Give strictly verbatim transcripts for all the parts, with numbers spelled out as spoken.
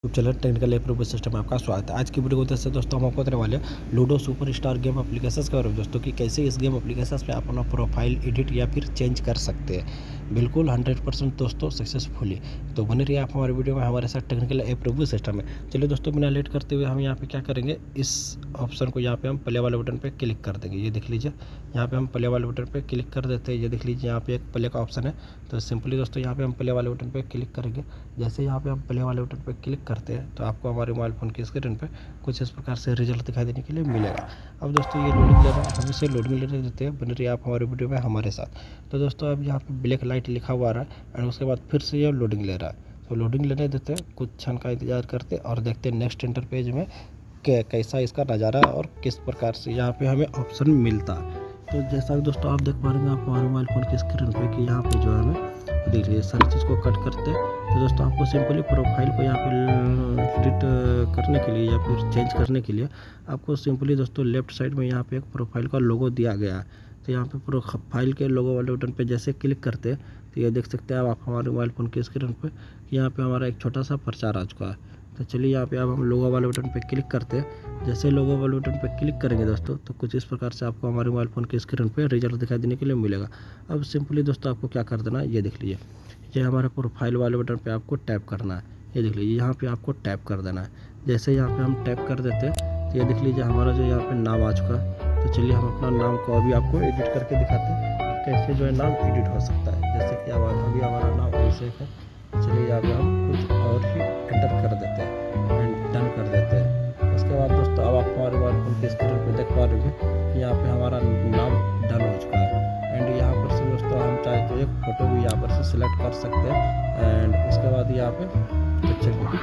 YouTube channel technical approval system में आपका स्वागत है। आज की वीडियो को देखते हैं दोस्तों हम आपको बताने वाले हैं Ludo super star game applications के बारे में दोस्तों कि कैसे इस गेम एप्लीकेशंस पे आप अपना प्रोफाइल एडिट या फिर चेंज कर सकते हैं बिल्कुल हंड्रेड परसेंट दोस्तों सक्सेसफुली। तो बने रहिए आप हमारे वीडियो में हमारे साथ टेक्निकल एप्रूवल सिस्टम है। चलिए दोस्तों बिना लेट करते हुए हम यहाँ पे क्या करेंगे, इस ऑप्शन को यहाँ पे हम प्ले वाले बटन पे क्लिक कर देंगे। ये देख लीजिए यहाँ पे हम प्ले वाले बटन पे क्लिक कर देते हैं। ये देख लीजिए यहाँ पे एक प्ले का ऑप्शन है। तो सिंपली दोस्तों यहाँ पे हम प्ले वाले बटन पे क्लिक करेंगे। जैसे यहाँ पे हम प्ले वाले बटन पे क्लिक करते हैं तो आपको हमारे मोबाइल फ़ोन की स्क्रीन पे कुछ इस प्रकार से रिजल्ट दिखाई देने के लिए मिलेगा। अब दोस्तों ये लोडिंग ले रहा है, हम इसे लोडिंग लेने देते हैं। बने रहिए आप हमारे वीडियो में हमारे साथ। तो दोस्तों अब यहाँ पे ब्लैक लाइट लिखा हुआ आ रहा है और उसके बाद फिर से ये लोडिंग ले रहा है। तो लोडिंग लेने देते हैं, कुछ क्षण का इंतजार करते हैं और देखते हैं नेक्स्ट इंटर पेज में कैसा इसका नज़ारा और किस प्रकार से यहाँ पे हमें ऑप्शन मिलता है। तो जैसा कि दोस्तों आप देख पा रहे हैं आप हमारे मोबाइल फ़ोन की स्क्रीन पे कि यहाँ पे जो है हमें देख लीजिए सारी चीज़ को कट करते हैं। तो दोस्तों आपको सिंपली प्रोफाइल को यहाँ पे एडिट करने के लिए या फिर चेंज करने के लिए आपको सिंपली दोस्तों लेफ्ट साइड में यहाँ पे एक प्रोफाइल का लोगो दिया गया है। तो यहाँ पे प्रोफाइल के लोगो वाले बटन पे जैसे क्लिक करते हैं तो ये देख सकते हैं आप हमारे मोबाइल फ़ोन की स्क्रीन पे कि यहाँ पे हमारा एक छोटा सा प्रचार आ चुका है। तो चलिए यहाँ पे अब हम लोगो वाले बटन पे क्लिक करते हैं। जैसे लोगो वाले बटन पे क्लिक करेंगे दोस्तों तो कुछ इस प्रकार से आपको हमारे मोबाइल फ़ोन की स्क्रीन पे रिजल्ट दिखाई देने के लिए मिलेगा। अब सिंपली दोस्तों आपको क्या कर देना है, ये देख लीजिए ये हमारे प्रोफाइल वाले बटन पे आपको टैप करना है। ये देख लीजिए यहाँ पे आपको टैप कर देना है। जैसे यहाँ पे हम टैप कर देते हैं तो ये देख लीजिए हमारा जो यहाँ पे नाम आ चुका है। तो चलिए हम अपना नाम को अभी आपको एडिट करके दिखाते हैं कैसे जो है नाम एडिट हो सकता है। जैसे कि अब अभी हमारा नाम अभिषेक है। चलिए यहाँ पे हम कुछ और ही एंटर कर देते हैं एंड डन कर देते हैं। उसके बाद दोस्तों अब आप हमारे मोबाइल फ़ोन की स्क्रीन पर देख पा रहे हैं कि यहाँ पे हमारा नाम डन हो चुका है। एंड यहाँ पर से दोस्तों हम चाहे तो एक फ़ोटो भी यहाँ पर से सिलेक्ट कर सकते हैं एंड उसके बाद यहाँ पे तो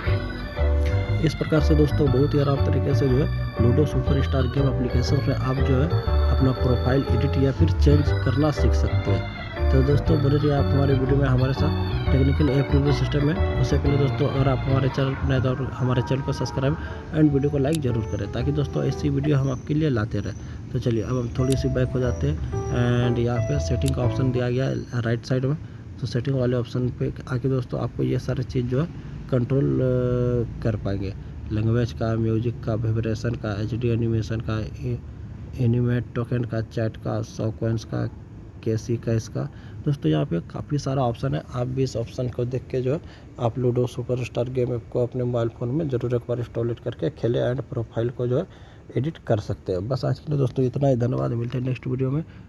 चलिए इस प्रकार से दोस्तों बहुत ही आराम तरीके से जो है Ludo super star game application में आप जो है अपना प्रोफाइल एडिट या फिर चेंज करना सीख सकते हैं। तो दोस्तों बने रहिए आप हमारे वीडियो में हमारे साथ टेक्निकल एप्रूवल सिस्टम में। उससे पहले दोस्तों अगर आप हमारे चैनल पर नए तो हमारे चैनल को सब्सक्राइब एंड वीडियो को लाइक ज़रूर करें ताकि दोस्तों ऐसी वीडियो हम आपके लिए लाते रहें। तो चलिए अब हम थोड़ी सी बैक हो जाते हैं एंड यहाँ पे सेटिंग का ऑप्शन दिया गया है राइट साइड में। तो सेटिंग वाले ऑप्शन पे आके दोस्तों आपको ये सारी चीज़ जो है कंट्रोल कर पाएंगे। लैंग्वेज का, म्यूजिक का, वाइब्रेशन का, एच डी एनिमेशन का, एनिमेट टोकन का, चैट का, सॉक्वेंस का, कैसी का, इसका दोस्तों यहाँ पे काफ़ी सारा ऑप्शन है। आप भी इस ऑप्शन को देख के जो है आप Ludo super star game app को अपने मोबाइल फ़ोन में ज़रूर एक बार इंस्टॉलेट करके खेले एंड प्रोफाइल को जो है एडिट कर सकते हैं। बस आज के लिए दोस्तों इतना ही, धन्यवाद। मिलते हैं नेक्स्ट वीडियो में।